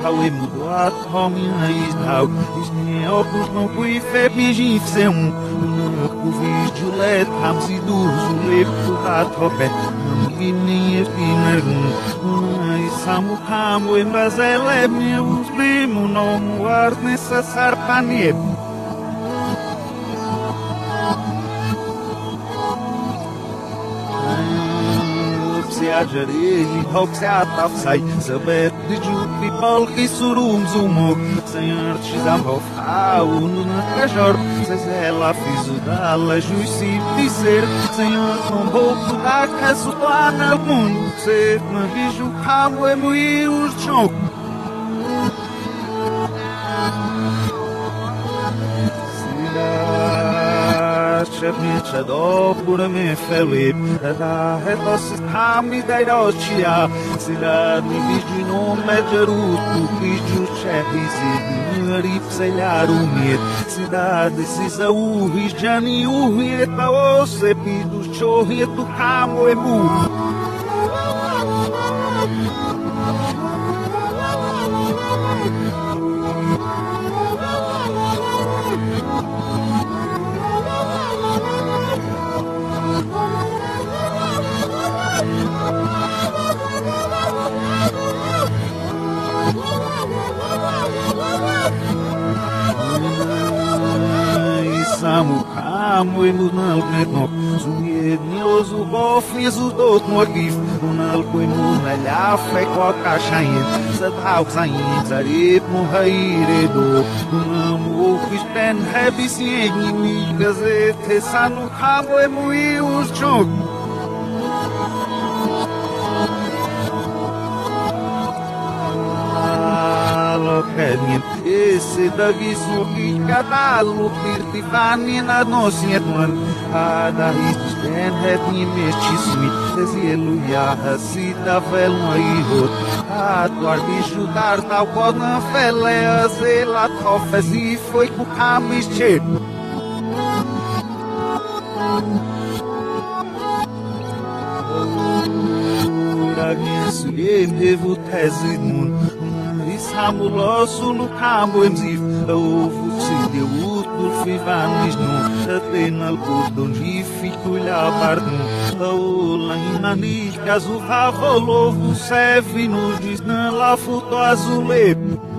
Hawe mudoat homia isdau Isne opus no pui feb mi gifsem Kuvis julet hamsi duzulep Kuhat hopet Amgini eftinergun Isamu kamu embazele Meus primo não muar nessa sarpaneb Jareli hok se atafsai Sabet de jupi polki surum zumok Senhor xizam hof aun na cajor Sezela fizu dala juici dizer Senhor com roubo da casu plana mundo Se na biju camo e mui os chok Szepnicze dopór mnie Filip Da hetos tam i daj rocia Sila mi widziu no medżerutu Widziu czepi zidni rip selharu miet Cidade sisa uvis jani uvieta Ose pidu chorretu camo e mu Samu kamu emunal kretno Zumiedniozu bofnizu dot morgif Unal kuimun alafe kwa kashayin Sadhauk zayin zarip muhairedo Unamu ofispen hebisiegni mi gazete Sanu kamu emui uz chok Lokednien esse dagi suki katalu pirtifani na nosietman Ada iststen het ni mestismi Dezielu ya hasida vel maihot Atuar bicho dar tal kodna fele Azela tofes e foi ku kamis chep Uragnesu yemevu tezidmun Samulosu no cabo emzif Ovo se deu útil fivanis no Atenal cordon gifico ilhabardun Aola inanis caso ravolovo Sevi no gisnan la futo azulep